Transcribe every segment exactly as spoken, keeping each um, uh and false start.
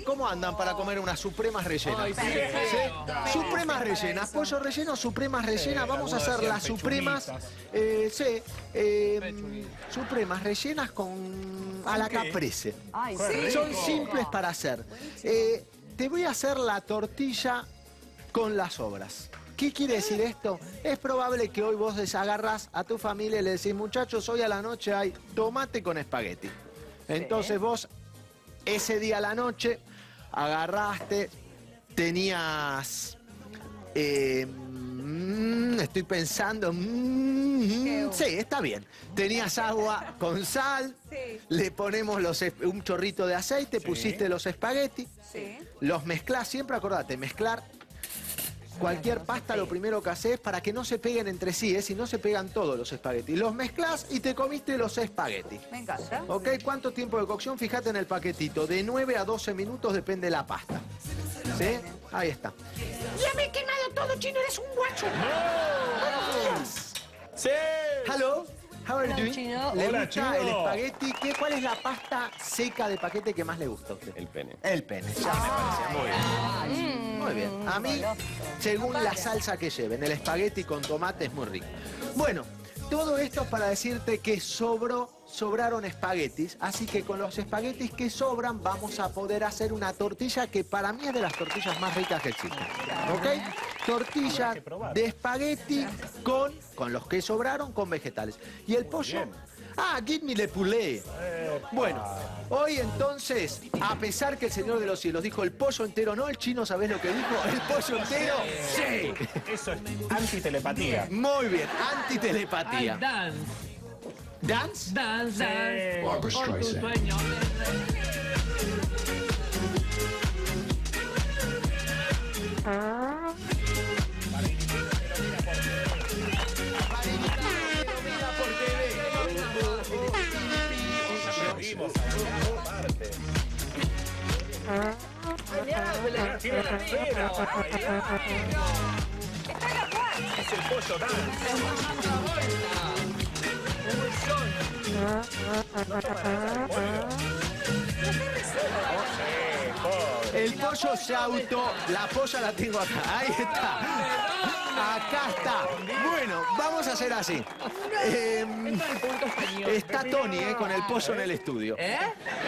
¿cómo andan para comer unas supremas rellenas? Ay, sí. ¿Sí? Supremas rellenas, pollo relleno, supremas rellenas. Vamos a hacer las supremas, eh, sí, eh, supremas rellenas con a la caprese. Ay, sí. Son simples para hacer. Eh, te voy a hacer la tortilla con las sobras. ¿Qué quiere decir esto? Es probable que hoy vos desagarrás a tu familia y le decís, muchachos, hoy a la noche hay tomate con espagueti. Entonces vos, ese día a la noche, agarraste, tenías... Eh, mm, estoy pensando... Mm, sí, está bien. Tenías agua con sal, Sí. le ponemos los, un chorrito de aceite, Sí. pusiste los espaguetis, Sí. los mezclás, siempre acordate, mezclar... Cualquier pasta lo primero que haces para que no se peguen entre sí, ¿eh? Si no se pegan todos los espaguetis. Los mezclas y te comiste los espaguetis. Me encanta. ¿Ok? ¿Cuánto tiempo de cocción? Fíjate en el paquetito. De nueve a doce minutos depende de la pasta. ¿Sí? Ahí está. ¡Ya me he quemado todo, Chino! ¡Eres un guacho! ¡No! ¡Sí! Hello. How are you Hola, doing? Chino. ¿Le Hola, gusta Chino. el espagueti? ¿Qué, ¿Cuál es la pasta seca de paquete que más le gusta a usted? El pene. El pene. Ya me parecía muy bien. Muy bien. A mí, según la salsa que lleven, el espagueti con tomate es muy rico. Bueno, todo esto para decirte que sobró, sobraron espaguetis, así que con los espaguetis que sobran vamos a poder hacer una tortilla que para mí es de las tortillas más ricas que existen. ¿Ok? Tortilla de espagueti con, con los que sobraron, con vegetales. Y el pollo... Ah, give me le poulet. Bueno, hoy entonces, a pesar que el Señor de los Cielos dijo el pollo entero, no, el Chino, ¿sabés lo que dijo? ¿El pollo entero? ¡Sí! Eso es antitelepatía. Muy bien, Ay, antitelepatía. dance, ¿Dance? dance, dance. Barbra Por tu Streisand. sueño. Seguimos avanzando parte. Tiene la cera. Es el pollo dance. El pollo se auto, la polla la tengo acá, ahí está. Acá está. Bueno, vamos a hacer así. Eh, está Tony eh, con el pollo en el estudio. ¿Eh?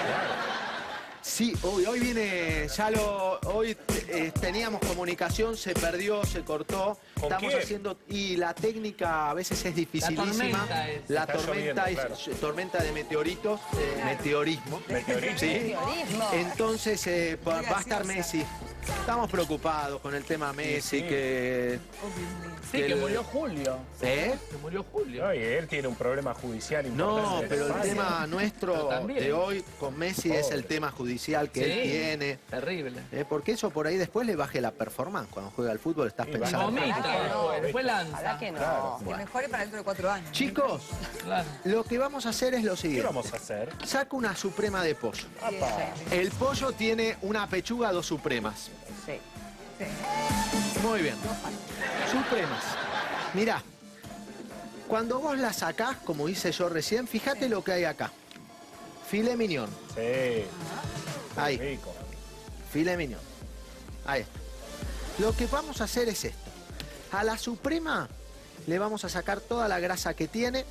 Sí, hoy, hoy viene, ya lo, hoy eh, teníamos comunicación, se perdió, se cortó. ¿Con Estamos quién? haciendo, y la técnica a veces es dificilísima. tormenta es. La Está tormenta lloviendo, es claro. tormenta de meteoritos, eh, meteorismo. Meteorito. Sí. Meteorismo. Entonces eh, va va a estar Messi. Estamos preocupados con el tema Messi, sí. que... Sí, que que el- murió Julio. ¿Eh? Que murió Julio. Oye, él tiene un problema judicial importante. No, pero el España. tema nuestro Pero también. de hoy con Messi es el tema judicial que Sí. él tiene. Terrible. Eh, porque eso por ahí después le baje la performance. Cuando juega al fútbol estás Sí, pensando. Vomita, Ojalá que no. después Ojalá lanza. que no. Claro. Que mejore para dentro de cuatro años. Chicos, Claro. lo que vamos a hacer es lo ¿Qué siguiente. vamos a hacer? Saco una suprema de pollo. Apa. El pollo tiene una pechuga, dos supremas. Sí. Sí. Muy bien. Supremas. Mirá, cuando vos la sacás, como hice yo recién, fíjate lo que hay acá. Filet mignon. Sí. Ahí. Rico. Filet mignon. Ahí está. Lo que vamos a hacer es esto. A la suprema le vamos a sacar toda la grasa que tiene.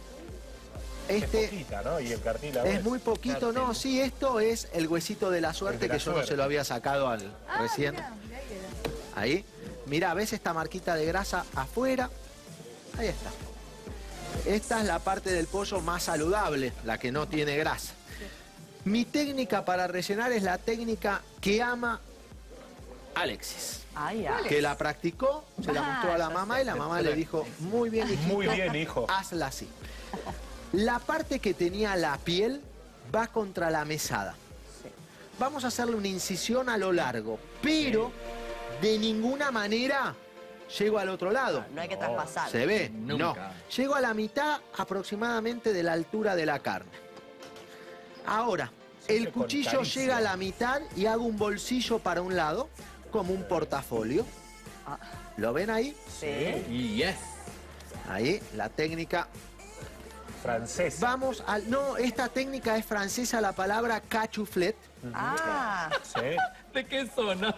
Es Este poquita, ¿no? Y el cartílago es muy poquito, no, sí, esto es el huesito de la suerte El de la que yo no suerte. se lo había sacado al recién. Mirá, mirá ahí era. Ahí. Mirá, ¿ves esta marquita de grasa afuera? Ahí está. Esta es la parte del pollo más saludable, la que no tiene grasa. Mi técnica para rellenar es la técnica que ama Alexis. Ay, ay. Que la practicó, se la Ah, mostró a la ya mamá sé. y la mamá le dijo, muy bien, hijito, Muy bien, hijo. hazla así. La parte que tenía la piel va contra la mesada. Vamos a hacerle una incisión a lo largo, pero de ninguna manera llego al otro lado. No hay que traspasar. ¿Se ve? Nunca. No. Llego a la mitad aproximadamente de la altura de la carne. Ahora, Siempre el con cuchillo caricia. llega a la mitad y hago un bolsillo para un lado, como un portafolio. ¿Lo ven ahí? Sí. Y yes. Ahí, la técnica Francés. Vamos al... No, esta técnica es francesa, la palabra cachuflet. Ah, Sí. ¿De qué zona?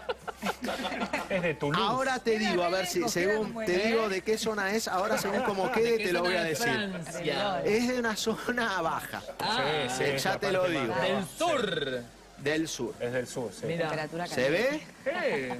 Es de Toulouse. Ahora te digo, a ver si, según te digo de qué zona es, ahora según como quede te lo voy a decir. Francia. Es de una zona baja, Ah, Sí, sí, eh, es ya la te lo parte digo. más del baja. sur. del sur. Es del sur, sí. Mira. temperatura ¿Se ve? Eh,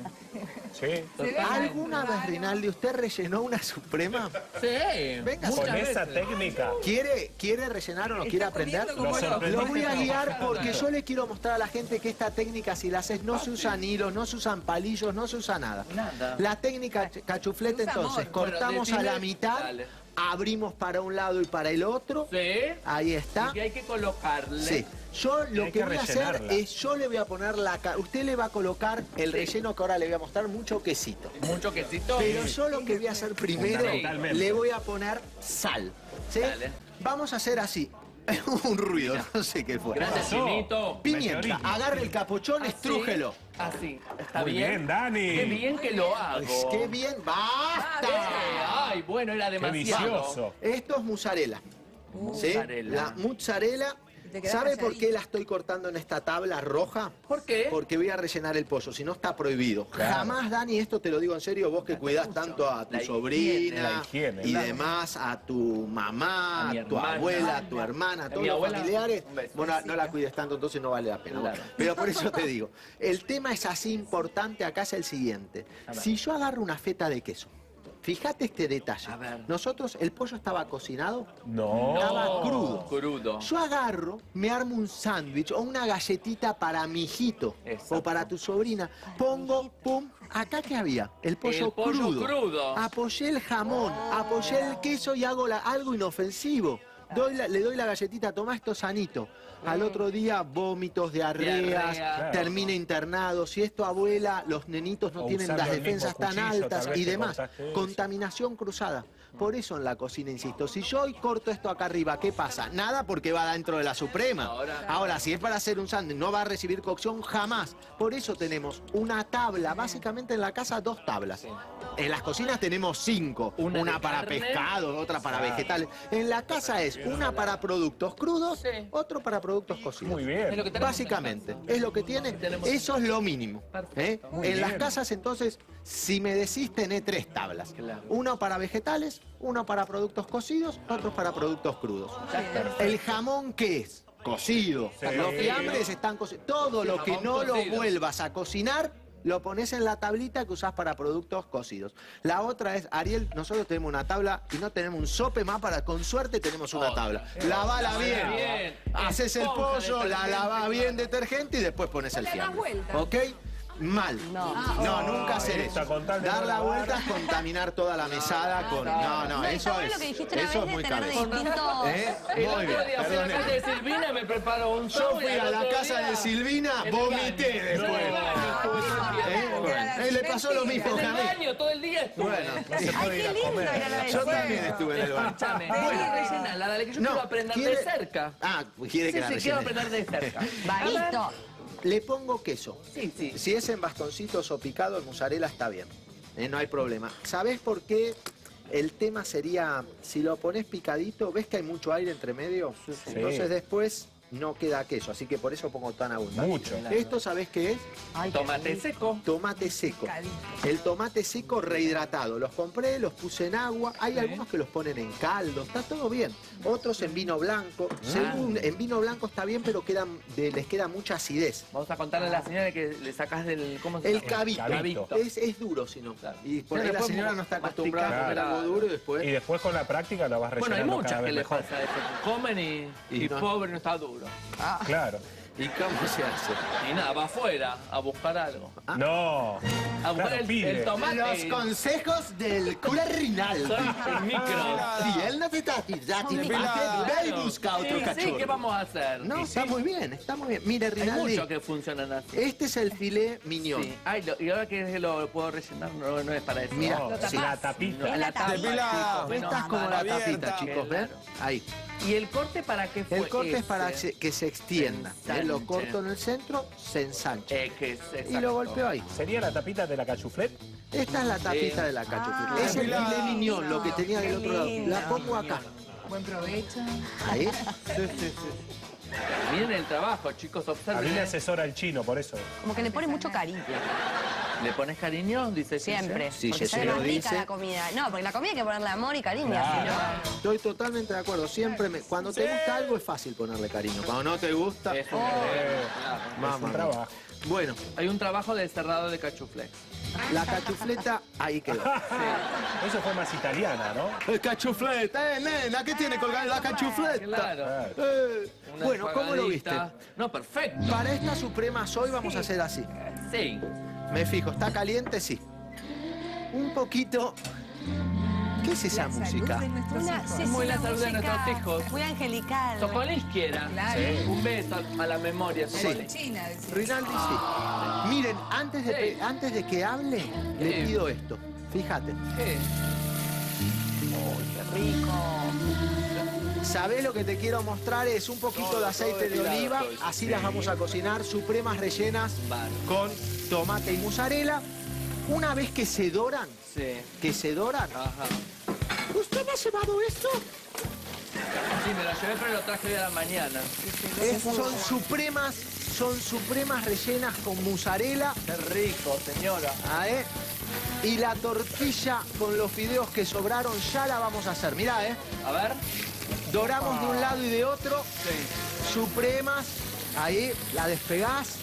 Sí. ¿Alguna vez, Rinaldi, usted rellenó una suprema? Sí. Venga, Con muchas esa veces. técnica. ¿Quiere, ¿Quiere rellenar o no quiere aprender? poniendo como Lo loco. sorprendente Lo voy a para guiar bajar. porque yo le quiero mostrar a la gente que esta técnica, si la haces, no se usan hilos, no se usan palillos, no se usa nada. Nada. La técnica ch- cachuflete, Se usa entonces, amor. cortamos Bueno, a la decime- mitad, Dale. abrimos para un lado y para el otro. Sí. Ahí está. Y que hay que colocarle. Sí. Yo lo hay que, que voy a hacer rellenarla. es, yo le voy a poner la... ca- Usted le va a colocar el relleno que ahora le voy a mostrar, mucho quesito. Mucho quesito. Pero yo lo que voy a hacer primero, Fundamentalmente. le voy a poner sal. ¿Sí? Dale. Vamos a hacer así. Un ruido, no sé qué fue. Gracias, pasó? Chinito. Pimienta, Meteorito. agarre el capuchón, Así, estrújelo. Así. ¿Está Muy bien? bien, Dani. Qué bien que lo hago. Pues qué bien, Eh, basta. Ay, bueno, era Qué demasiado. vicioso. Esto es mozzarella. ¿Sí? Mozzarella. La mozzarella. Te quedás ¿Sabe por calladito. qué la estoy cortando en esta tabla roja? ¿Por qué? Porque voy a rellenar el pollo, si no está prohibido. Claro. Jamás, Dani, esto te lo digo en serio, vos que cuidás tanto a tu La higiene, sobrina la higiene, y claro. demás, a tu mamá, A mi a tu hermana. abuela, a tu hermana, a A todos mi los abuela, familiares, un beso. bueno, no la cuides tanto, entonces no vale la pena. Claro. Pero por eso te digo, el tema es así importante, acá es el siguiente. A ver. Si yo agarro una feta de queso, fíjate este detalle. A ver. Nosotros, el pollo estaba cocinado, No. estaba crudo. Crudo. Yo agarro, me armo un sándwich o una galletita para mi hijito Exacto. o para tu sobrina. Pongo, pum, acá que había el pollo, El pollo crudo. crudo. Apoyé el jamón, apoyé el queso y hago la- algo inofensivo. Doy la- le doy la galletita, toma esto sanito. Al otro día, vómitos, diarreas, Diarrea. termina internado. Si esto, abuela, los nenitos no O tienen usando las el defensas mismo tan cuchillo, altas tal vez y te demás. cortaste eso. Contaminación cruzada. Por eso en la cocina, insisto, si yo hoy corto esto acá arriba, ¿qué pasa? Nada porque va dentro de la Suprema. Ahora- Ahora, si es para hacer un sándwich, no va a recibir cocción jamás. Por eso tenemos una tabla, básicamente en la casa dos tablas. En las cocinas tenemos cinco. Una Una, de para carne. pescado, otra para Claro. vegetales. En la casa es una para productos crudos, Sí. otro para productos cocidos. Muy Es lo bien. que tenemos Básicamente, en casa. es lo que tiene. Tenemos- Eso es lo mínimo. Perfecto. ¿eh? Muy En las bien. casas, entonces, si me decís, tenés tres tablas. Claro. Uno para vegetales, uno para productos cocidos, otro para productos crudos. ¿El jamón qué es? Cocido. Sí. Los fiambres están cocidos. Todo lo que Jamón no lo cocido. vuelvas a cocinar, lo pones en la tablita que usás para productos cocidos. La otra es, Ariel, nosotros tenemos una tabla y no tenemos un sope más para, con suerte tenemos una Otra. tabla. Lavala Lavala bien. bien. Haces el Esponja, pollo, la detergente. lavas bien detergente y después pones el No le das fiambre. vuelta. ¿Ok? Mal. No. No, nunca hacer Esta, eso. con tal de Dar no la lavar. vuelta es contaminar toda la mesada con... No, no, No, y eso está bueno es... lo que dijiste una Eso vez es de muy tener cabeza. distintos... ¿Eh? El Muy otro bien, día fui a la perdone. casa de Silvina y me preparó un Yo show y fui el a la otro casa día- de Silvina, en el vomité baño. después. No, en el baño, estuve todo el día. ¿Eh? Bueno, él le pasó lo mismo En que a el mí. baño todo el día estuve. Bueno, No se Ay, puede ir qué a lindo comer. era la de yo fuego. también estuve en el baño. Escúchame, Bueno. bueno, rellenala, dale que yo quiero aprender de ¿quiere- cerca. Ah, quiere Sí, que la sí, quiero rellene. aprender de cerca. Va, listo. Le pongo queso. Sí, sí. Si es en bastoncitos o picado, el mozzarella está bien. Eh, no hay problema. ¿Sabés por qué? El tema sería, si lo pones picadito, ¿ves que hay mucho aire entre medio? Entonces después no queda queso, así que por eso pongo tan abundante. Mucho. ¿Esto sabés qué es? Ay, qué Tomate rico. seco. Tomate seco. Picadito. El tomate seco rehidratado. Los compré, los puse en agua. Hay Sí. algunos que los ponen en caldo. Está todo bien. Otros en vino blanco. Según en vino blanco está bien, pero quedan, de- les queda mucha acidez. Vamos a contarle a la señora que le sacas del... ¿Cómo se El llama? cabito. cabito. Es, es duro, si no. Claro. Y por No, ahí la después señora no está acostumbrada a masticar, comer claro. algo duro y después... Y después con la práctica lo vas Bueno, hay rellenando muchas cada que vez le mejor. pasa eso. que Comen y, Y y no. pobre no está duro. Claro. ¿Y cómo se hace? Y nada, va afuera a buscar algo. No. A buscar Claro, el, pide. el tomate. Los consejos del cura Rinaldi. Son el micro. Si él no te está tirando, ve y Claro. busca otro Sí, cachorro. sí, ¿qué vamos a hacer? No, Y está sí, muy bien, está muy bien. Mire, hay Rinaldi, muchos que funcionan así. este es el filet mignon. Sí. Ay, lo- y ahora que lo puedo rellenar, no, no es para eso. Mira, No, Lo sí. la tapita. No, la tapa, Depilado. chicos, Esta es como la abierta. tapita, chicos, ¿ven? Claro. Ahí. ¿Y el corte para qué fue El corte es para ese? que se- que se extienda. Se ¿eh? Lo ensanche. corto en el centro, se ensancha. Eh, que es Y exacto. lo golpeo ahí. ¿Sería la tapita de la cachuflet? Esta es la tapita Sí. de la cachuflet. Ah, es el qué filet mignon, lindo, lo que tenía del qué otro lado. La lindo. pongo acá. Buen provecho. Ahí. Sí, sí, sí. Miren el trabajo, chicos, A observen. mí me asesora el chino, por eso. Como que le pone mucho cariño. ¿Le pones cariño? Dice Siempre. Sí, porque sí, sale sí, lo más rica dice. la comida. No, porque la comida hay que ponerle amor y cariño. Claro. Si no- Estoy totalmente de acuerdo. Siempre me... Cuando te gusta algo es fácil ponerle cariño. Cuando no te gusta... Es un, Eh, claro. es Mamá un mía. trabajo. Bueno, Hay un trabajo de cerrado de cachuflex. la cachufleta ahí quedó. Eso fue más italiana, ¿no? El cachufleta, eh, nena, ¿qué tiene colgada la cachufleta? Claro. Eh, Una bueno, ¿cómo lo viste? enjuagadita. No, perfecto. Para estas supremas hoy vamos a hacer así. Sí. Me fijo, ¿está caliente? Sí. Un poquito... ¿Qué es esa La salud música? de nuestros Una, hijos. sí, Muy sí, la una salud de música nuestros hijos. Muy angelical. Socolisquiera. Claro. Sí. Un beso a la memoria. Sí. Socolis. China, decía. Rinaldi, sí. Miren, antes de, Sí. antes de que hable, le Sí. pido esto. Fíjate. ¿Qué? Qué rico. ¿Sabés lo que te quiero mostrar? Es un poquito Todo, de aceite todo de tirado oliva. estoy. Así las vamos a cocinar. Supremas rellenas Vale. con tomate y mozzarella. Una vez que se doran, Sí. que se doran... Ajá. ¿Usted me ha llevado esto? Sí, me lo llevé, pero lo traje de la mañana. Es- son supremas, son supremas rellenas con mozzarella. Qué rico, señora. Ah, ¿eh? Y la tortilla con los fideos que sobraron ya la vamos a hacer. Mirá, ¿eh? A ver. Doramos de un lado y de otro. Sí. Supremas. Ahí, la despegás,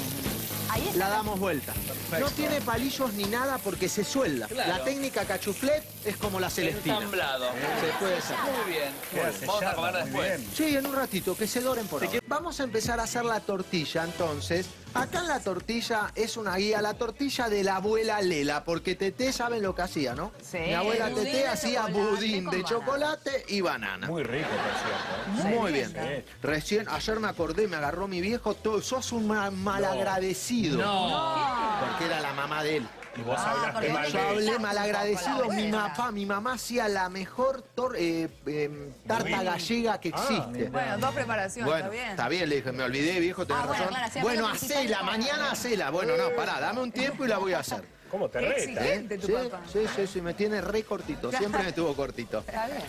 Ahí está. la damos vuelta. No tiene palillos ni nada porque se suelda. Claro. La técnica cachuflet es como la celestina. Ensamblado. Se puede hacer. Muy bien. Queda Muy bien. Vamos a sellada, comer muy después. bien. Sí, en un ratito, que se doren por ahora. Vamos a empezar a hacer la tortilla, entonces. Acá en la tortilla es una guía, la tortilla de la abuela Lela, porque Teté saben lo que hacía, ¿no? Sí. Mi abuela Budín Teté de hacía chocolate budín con de banana. chocolate y banana. Muy rico, por cierto. ¿eh? Muy bien. Sí. Recién, ayer me acordé, me agarró mi viejo, todo, sos un ma- malagradecido. No. Porque era la mamá de él. Y vos Ah, hablaste porque Eh, mal vos yo de le- hablé Exacto, malagradecido, con la mi abuela. papá, mi mamá hacía la mejor tor- eh, eh, tarta Budín. gallega que Ah, existe. Bueno, dos preparaciones, Bueno, está bien. está bien, le dije, me olvidé, viejo, tenés Ah, bueno, razón. claro, hacía Bueno, algo principal. hacela, mañana hacela. Bueno, no, pará, dame un tiempo y la voy a hacer. ¿Cómo te Qué reta? exigente. ¿eh? Gente, tu sí, papá. sí, sí, sí, me tiene re cortito, siempre me tuvo cortito. Está bien.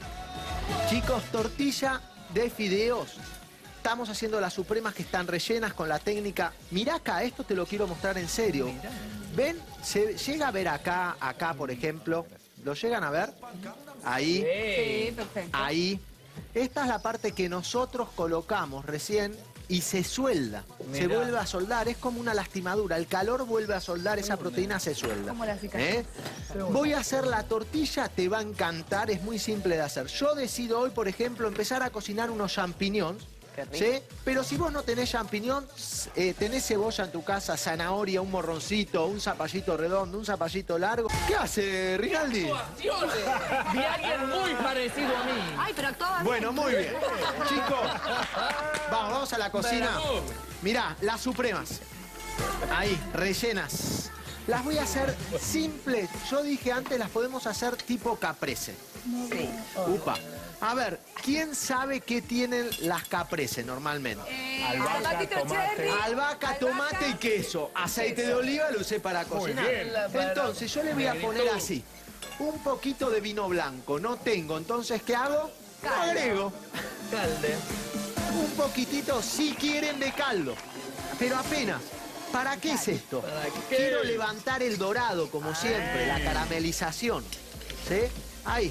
Chicos, tortilla de fideos. Estamos haciendo las supremas que están rellenas con la técnica. Mirá acá, esto te lo quiero mostrar en serio. ¿Ven? Se llega a ver acá, acá por ejemplo. ¿Lo llegan a ver? Ahí, Sí, perfecto. ahí. Esta es la parte que nosotros colocamos recién y se suelda. Se Mirá. vuelve a soldar, es como una lastimadura. El calor vuelve a soldar, esa proteína se suelda. Como la cicatriz. ¿Eh? Voy a hacer la tortilla, te va a encantar, es muy simple de hacer. Yo decido hoy, por ejemplo, empezar a cocinar unos champiñones. ¿Sí? Pero si vos no tenés champiñón, eh, tenés cebolla en tu casa, zanahoria, un morroncito, un zapallito redondo, un zapallito largo. ¿Qué hace, Rinaldi? Actuaciones. Vi a alguien muy parecido a mí. Ay, pero actuaba bien. Bueno, muy bien. Chicos, vamos, vamos a la cocina. Pero- Mirá, las supremas. Ahí, rellenas. Las voy a hacer simples. Yo dije antes, las podemos hacer tipo caprese. Sí. Upa. A ver, ¿quién sabe qué tienen las caprese normalmente? Eh, Albahaca, tomatito tomate. cherry. Albahaca, tomate y queso. Aceite de oliva lo usé para cocinar. bien. Entonces yo le voy a poner así. Un poquito de vino blanco. No tengo. Entonces, ¿qué hago? Lo agrego. Calde. Un poquitito, si quieren, de caldo. Pero apenas. ¿Para qué es esto? ¿Para qué? Quiero levantar el dorado, como siempre, la caramelización. ¿Sí? Ahí.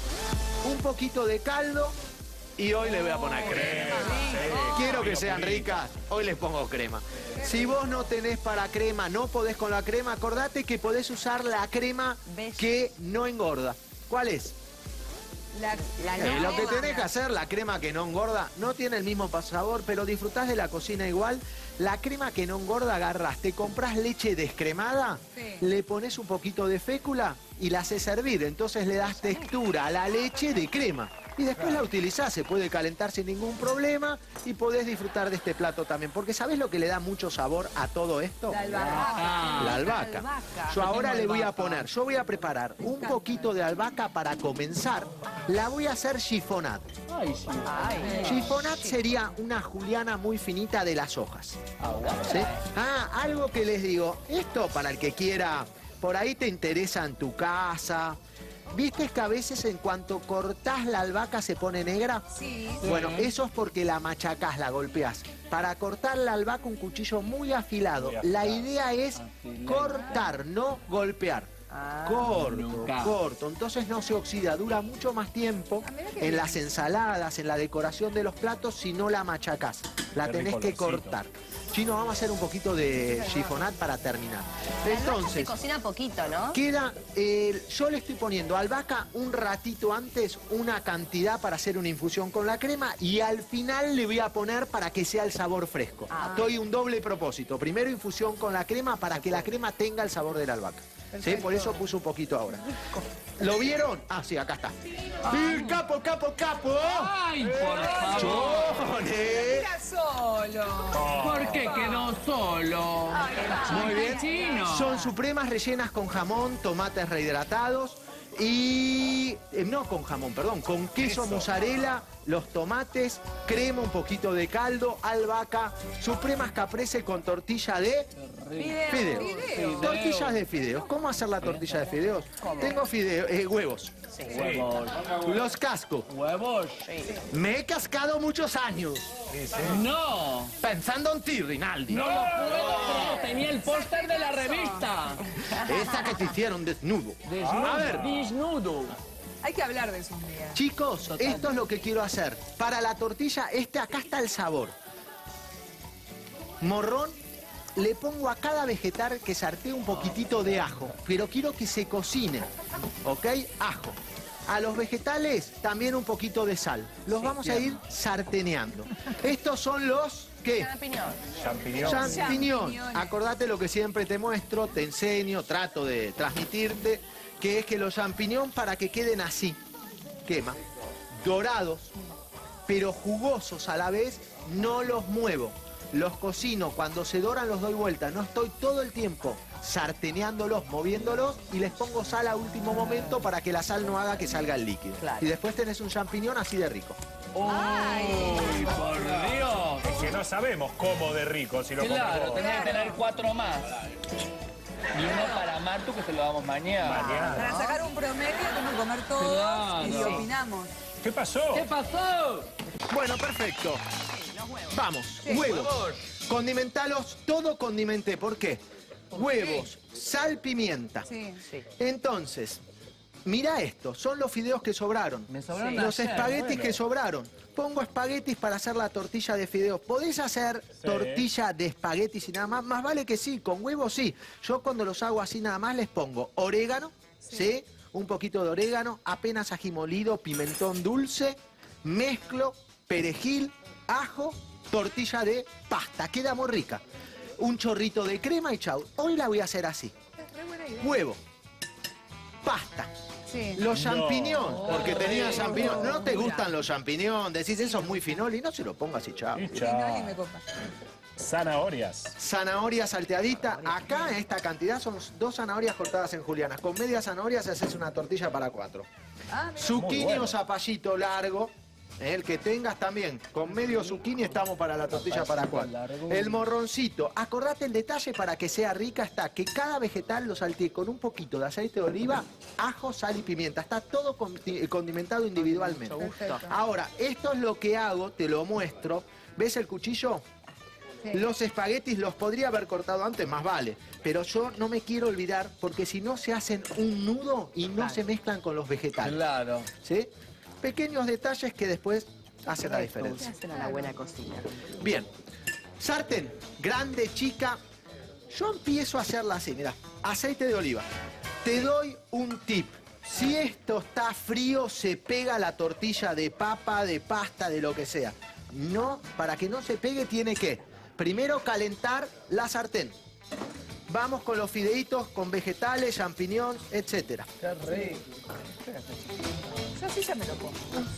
Un poquito de caldo y hoy le voy a poner crema. Quiero que sean ricas, hoy les pongo crema. Si vos no tenés para crema, no podés con la crema, acordate que podés usar la crema Bella. que no engorda. ¿Cuál es? La, La Eh, no lo que crema. tenés que hacer, la crema que no engorda, no tiene el mismo sabor, pero disfrutás de la cocina igual. La crema que no engorda, agarrás, te comprás leche descremada, Sí. le pones un poquito de fécula y la haces hervir. Entonces le das textura a la leche de crema. Y después la utilizás, se puede calentar sin ningún problema y podés disfrutar de este plato también. Porque ¿sabés lo que le da mucho sabor a todo esto? la albahaca. La albahaca. albahaca. Yo ahora tengo le voy a albahaca. poner, yo voy a preparar un poquito de albahaca para comenzar. La voy a hacer chiffonat. Ay, sí. Ay, Chiffonat sería una juliana muy finita de las hojas. ¿Sí? Ah, algo que les digo, esto para el que quiera, por ahí te interesa en tu casa, ¿Viste que a veces en cuanto cortás la albahaca se pone negra? Sí. Bueno, eso es porque la machacás, la golpeás. Para cortar la albahaca un cuchillo muy afilado. Muy afilado. La idea es cortar, no golpear. Corto, nunca. corto. Entonces no se oxida, dura mucho más tiempo Ah, mira qué en bien. las ensaladas, en la decoración de los platos, si no la machacás. La Qué tenés rico que olorcito. cortar. Chino, vamos a hacer un poquito de chiffonat para terminar. La albahaca se Entonces, cocina poquito, ¿no? queda, eh, yo le estoy poniendo albahaca un ratito antes, una cantidad para hacer una infusión con la crema y al final le voy a poner para que sea el sabor fresco. Doy un doble propósito. Primero infusión con la crema para que la crema tenga el sabor de la albahaca. ¿Sí? Por eso puse un poquito ahora. ¿Lo vieron? Ah, sí, acá está. ¡El capo, capo, capo! ¡Ay, por favor! ¡Chones! Mira solo. ¿Por qué quedó solo? Muy bien. Chino. Son supremas rellenas con jamón, tomates rehidratados y... eh, no con jamón, perdón, con queso, Queso. mozzarella, los tomates, crema, un poquito de caldo, albahaca, supremas caprese con tortilla de... Video. Fideos. Video. Tortillas de fideos. ¿Cómo hacer la tortilla de fideos? Tengo fideos, eh, huevos. Huevos. Los casco. Huevos. Me he cascado muchos años. No. Pensando en ti, Rinaldi. No lo puedo creer. Tenía el póster de la revista. Esta que te hicieron desnudo. A ver, Desnudo. Hay que hablar de eso un día. chicos, esto es lo que quiero hacer. Para la tortilla, este acá está el sabor. Morrón, le pongo a cada vegetal que sartee un poquitito de ajo, pero quiero que se cocine, ¿ok? Ajo. A los vegetales también un poquito de sal. Los vamos a ir sarteneando. Estos son los, ¿qué? Champiñón. Champiñón. Champiñón. Champiñones. Acordate lo que siempre te muestro, te enseño, trato de transmitirte, que es que los champiñón para que queden así, quema, dorados, pero jugosos a la vez, no los muevo. Los cocino, cuando se doran los doy vuelta, no estoy todo el tiempo sarteneándolos, moviéndolos y les pongo sal a último momento para que la sal no haga que salga el líquido. Claro. Y después tenés un champiñón así de rico. ¡Uy, por Dios! Que no sabemos cómo de rico si lo Claro, comemos. tenés que tener cuatro más. Y uno para Martu que se lo damos mañana. Mañana. Para sacar un promedio tenemos que comer todos Claro. y opinamos. ¿Qué pasó? ¿Qué pasó? Bueno, perfecto. Vamos, huevos. Condimentalos, todo condimenté. ¿Por qué? Huevos, sal, pimienta. Sí. Entonces, mira esto, son los fideos que sobraron. Me sobraron Los ayer, espaguetis bueno. que sobraron. Pongo espaguetis para hacer la tortilla de fideos. ¿Podés hacer tortilla de espaguetis y nada más? Más vale que sí, con huevos sí. Yo cuando los hago así nada más les pongo orégano, ¿sí? Un poquito de orégano, apenas ají molido, pimentón dulce, mezclo, perejil, ajo, tortilla de pasta. Queda muy rica. Un chorrito de crema y chau. Hoy la voy a hacer así. Es re buena idea. Huevo, pasta, Sí. los No. champiñones, porque tenía Ay, champiñones. ¿No te locura. gustan los champiñones? Decís eso es muy finoli, no se lo pongas y chao. Y Sí, no, ni me chao. copa. Zanahorias. Zanahoria salteadita. Acá en esta cantidad son dos zanahorias cortadas en julianas. Con media zanahoria se hace una tortilla para cuatro. Ah, mira. Zucchini bueno. o zapallito largo. El que tengas también. Con medio zucchini estamos para la tortilla para cuatro. largo. El morroncito. Acordate el detalle para que sea rica está que cada vegetal lo salteé con un poquito de aceite de oliva, ajo, sal y pimienta. Está todo condi- condimentado individualmente. Perfecto. Ahora, esto es lo que hago, te lo muestro. ¿Ves el cuchillo? Sí. Los espaguetis los podría haber cortado antes, más vale. Pero yo no me quiero olvidar porque si no se hacen un nudo y no se mezclan con los vegetales. Claro. ¿Sí? Pequeños detalles que después hacen la ¿Qué diferencia. hacen a la buena cocina? Bien. Sartén, grande, chica. Yo empiezo a hacerla así, mira. Aceite de oliva. Te doy un tip. Si esto está frío, se pega la tortilla de papa, de pasta, de lo que sea. No, para que no se pegue tiene que primero calentar la sartén. Vamos con los fideitos, con vegetales, champiñones, etcétera. Qué rico. Yo sí ya me lo pongo.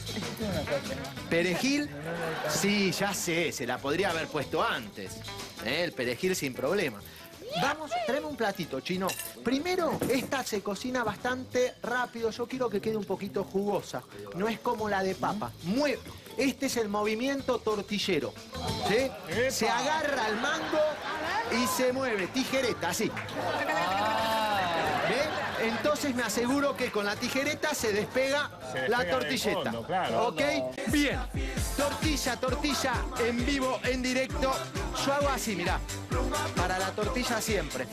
Perejil, sí, ya sé, se la podría haber puesto antes. ¿eh? El perejil sin problema. Vamos, tráeme un platito, Chino. Primero, esta se cocina bastante rápido. Yo quiero que quede un poquito jugosa. No es como la de papa. Mueve. Este es el movimiento tortillero. ¿Sí? Se agarra el mango y se mueve. Tijereta, así. Ah, ¿Ven? entonces me aseguro que con la tijereta se despega, Se despega la del tortilleta. fondo, claro. ¿Ok? Bien. Tortilla, tortilla, en vivo, en directo. Yo hago así, mirá. Para la tortilla siempre.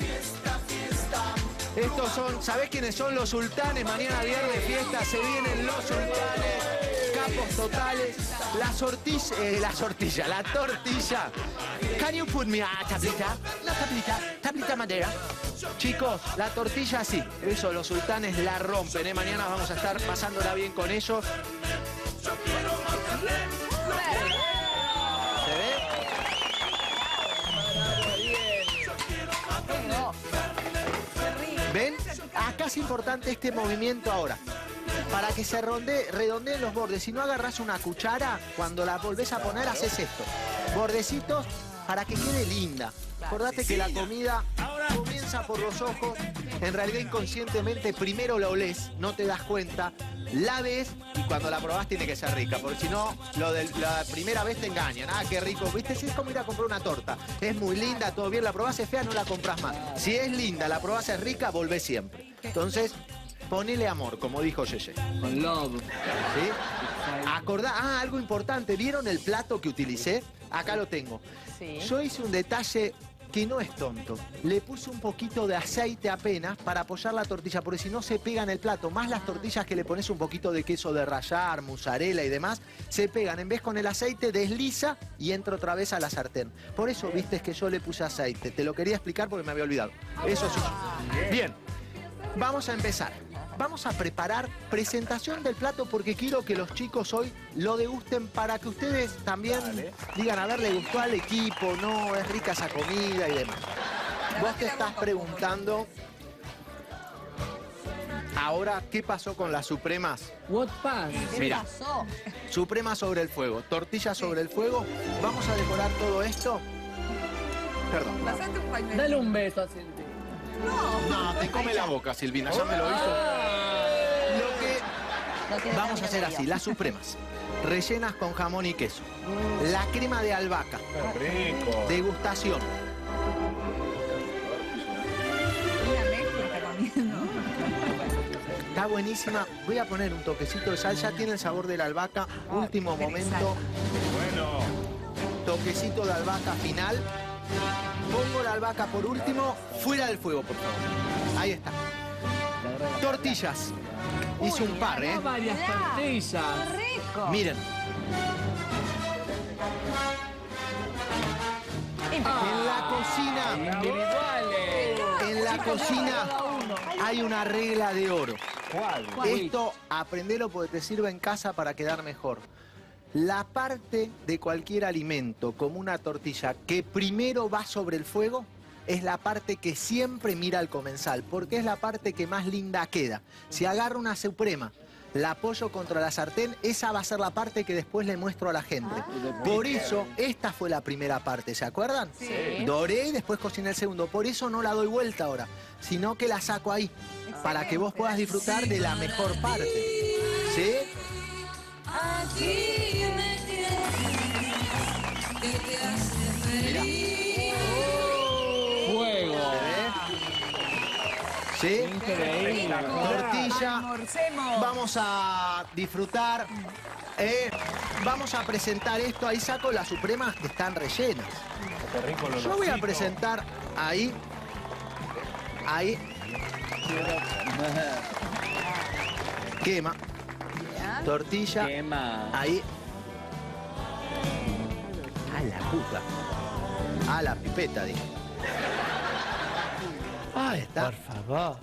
Estos son, ¿sabés quiénes son los sultanes? Mañana viernes fiesta, se vienen los sultanes, capos totales. La sortilla, eh, la sortilla, la tortilla. Can you put me a tablita? Una tablita, tablita madera. Chicos, la tortilla sí, eso los sultanes la rompen, ¿eh? Mañana vamos a estar pasándola bien con ellos. ¿Se ve? ¿Ven? Acá es importante este movimiento ahora. Para que se ronde, redondeen los bordes. Si no agarras una cuchara, cuando la volvés a poner, haces esto. Bordecitos para que quede linda. Acordate que la comida comienza por los ojos. En realidad, inconscientemente, primero la olés, no te das cuenta. La ves y cuando la probás tiene que ser rica. Porque si no, lo de la primera vez te engañan. Ah, qué rico. ¿Viste? Si es como ir a comprar una torta. Es muy linda, todo bien. La probás, es fea, no la compras más. Si es linda, la probás, es rica, volvés siempre. Entonces, ponele amor, como dijo Yeye. Con love. ¿Sí? Acordá, ah, algo importante. ¿Vieron el plato que utilicé? Acá lo tengo. Sí. Yo hice un detalle que no es tonto. Le puse un poquito de aceite apenas para apoyar la tortilla, porque si no se pega en el plato. Más las tortillas que le pones un poquito de queso de rallar, mozzarella y demás, se pegan. En vez con el aceite, desliza y entra otra vez a la sartén. Por eso viste que yo le puse aceite. Te lo quería explicar porque me había olvidado. Eso sí. Bien. Vamos a empezar. Vamos a preparar presentación del plato porque quiero que los chicos hoy lo degusten para que ustedes también Vale. digan, a ver, ¿le gustó al equipo? ¿No? ¿Es rica esa comida y demás? Vos te estás preguntando ahora qué pasó con las supremas. What pass? ¿Qué Mira. pasó? Suprema sobre el fuego, tortilla sobre el fuego. Vamos a decorar todo esto. Perdón. Pasate un pañuelo. Dale un beso a Cindy. No, te come la boca, Silvina, ya me lo hizo. Lo que No tiene vamos a término hacer así, medio. las supremas, rellenas con jamón y queso. La crema de albahaca, Qué rico. degustación. Una mezcla está comiendo. Está buenísima. Voy a poner un toquecito de sal, ya tiene el sabor de la albahaca. Último momento, Bueno. toquecito de albahaca final. Pongo la albahaca por último, fuera del fuego, por favor. Ahí está. Tortillas. Hice un par, ¿eh? Varias Mirá. tortillas. ¡Qué rico! Miren. En la cocina, Individuales. en la cocina hay una regla de oro. ¿Cuál? Esto, aprendelo porque te sirve en casa para quedar mejor. La parte de cualquier alimento, como una tortilla, que primero va sobre el fuego, es la parte que siempre mira al comensal, porque es la parte que más linda queda. Si agarro una suprema, la apoyo contra la sartén, esa va a ser la parte que después le muestro a la gente. Por eso, esta fue la primera parte, ¿se acuerdan? Sí. Doré y después cociné el segundo. Por eso no la doy vuelta ahora, sino que la saco ahí, para que vos puedas disfrutar de la mejor parte. ¿Sí? Mira. Fuego. ¿Sí? Increíble. Tortilla. Almorcemos. Vamos a disfrutar. eh, vamos a presentar esto. Ahí saco las supremas que están rellenas. Qué rico el Yo voy a olorcito. presentar ahí. Ahí. Quema. Tortilla. Quema. Ahí. A la puta. A la pipeta, dije. Ahí está. Por favor.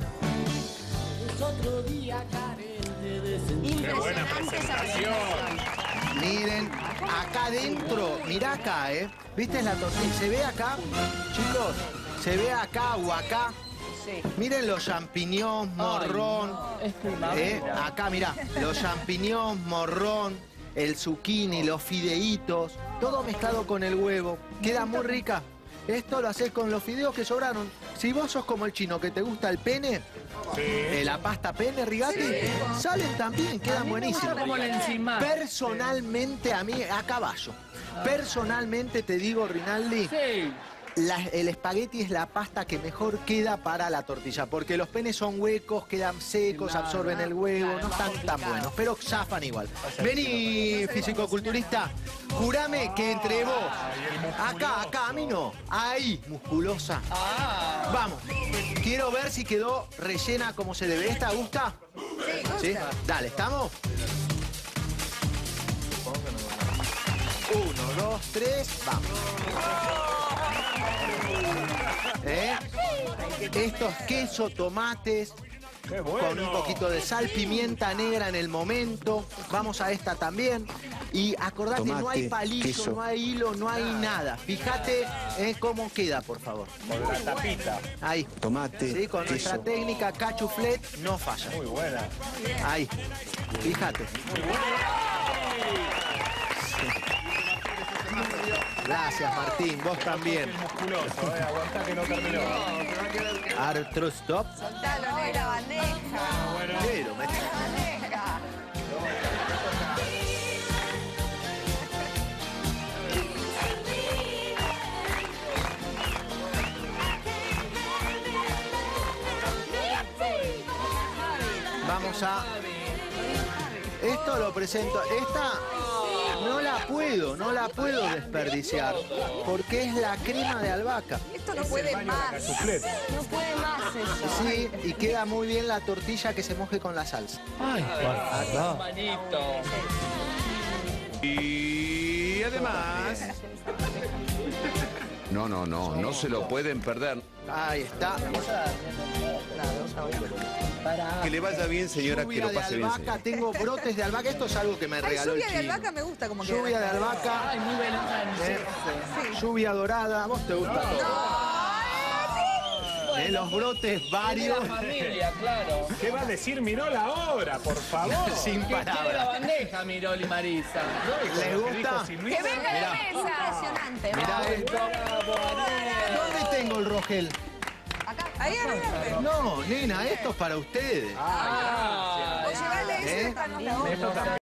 Qué buena Impresionante esa presentación. presentación. Miren, acá adentro, mirá acá, ¿eh? ¿Viste la tortilla? ¿Se ve acá? Chicos, ¿se ve acá o acá? Sí. Miren los champiñones, morrón. Es ¿eh? Acá, mirá, los champiñones, morrón, el zucchini, los fideitos, todo mezclado con el huevo. Queda muy rica. Esto lo haces con los fideos que sobraron. Si vos sos como el chino que te gusta el pene, Sí. eh, la pasta pene, rigati, salen también, quedan buenísimos. como la encima. Personalmente, a mí, a caballo. Personalmente te digo, Rinaldi, Sí. La- el espagueti es la pasta que mejor queda para la tortilla, porque los penes son huecos, quedan secos, absorben el huevo, no están tan buenos, pero zafan igual. Vení, fisicoculturista, jurame que entre vos, acá, acá, a mí no, ahí, musculosa. Ah, Vamos, quiero ver si quedó rellena como se debe. ¿Esta gusta? Sí, gusta. ¿Sí? Dale, ¿estamos? Uno, dos, tres, vamos. ¿Eh? Estos queso, tomates, ¡Qué bueno! con un poquito de sal, pimienta negra en el momento. Vamos a esta también. Y acordate, no hay Tomate, palillo, queso. no hay hilo, no hay nada. Fíjate eh, cómo queda, por favor. Con la tapita. Ahí. Tomate, Sí, con nuestra queso. técnica cachuflet no falla. Muy buena. Ahí. Fíjate. Gracias, Martín. Vos también. El musculoso, eh. Aguantá que no terminó. Artro stop. Soltalo, negra, bandeja. Pero, me- Bandeja. Vamos a... Esto lo presento. Esta no la puedo, no la puedo desperdiciar. Porque es la crema de albahaca. Esto no puede más. Cachuflet. No puede más eso. Sí, y queda muy bien la tortilla que se moje con la salsa. manito. Y además... No, no, no, no se lo pueden perder. Ahí está. Que le vaya bien, señora, que Lluvia lo de pase bien, albahaca, señora. tengo brotes de albahaca. Esto es algo que me Ay, regaló el lluvia de chino. albahaca me gusta como queda. Lluvia de albahaca, Ay, muy buena. eh, lluvia dorada. ¿A vos te gusta todo? Eh, los brotes De la varios. familia, claro. ¿Qué va a decir Mirol ahora, por favor? Sin Que quiere la palabras. bandeja, Mirol y Marisa. ¿Les gusta? ¡Que venga la mesa! Impresionante. Mirá esto. ¿Dónde tengo el rogel? Ahí adelante. No, nena, esto es para ustedes. Ah, O llevarle eso ¿Eh? esta no la otra. Esto también.